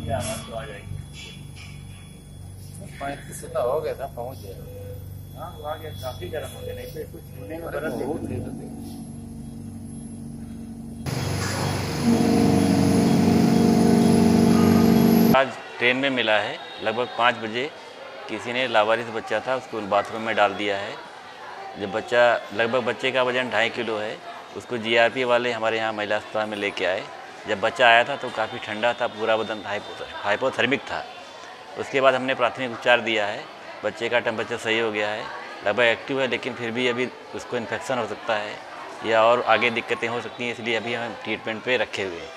अभी आना तो आ जाएंगे। 35 तो हो गया था, पहुँच गया। हाँ वो आ गया, काफी गर्म हो गया, नहीं तो कुछ छूने में अरे बरस बहुत है। आज ट्रेन में मिला है लगभग 5 बजे। किसी ने लावारिस बच्चा था, उसको बाथरूम में डाल दिया है। जब बच्चा लगभग बच्चे का वज़न 2.5 किलो है, उसको जीआरपी वाले हमारे यहाँ महिला अस्पताल में लेके आए। जब बच्चा आया था तो काफ़ी ठंडा था, पूरा बदन हाइपोथर्मिक था। उसके बाद हमने प्राथमिक उपचार दिया है। बच्चे का टेम्परेचर सही हो गया है, लगभग एक्टिव है, लेकिन फिर भी अभी उसको इन्फेक्शन हो सकता है या और आगे दिक्कतें हो सकती हैं, इसलिए अभी हम ट्रीटमेंट पे रखे हुए हैं।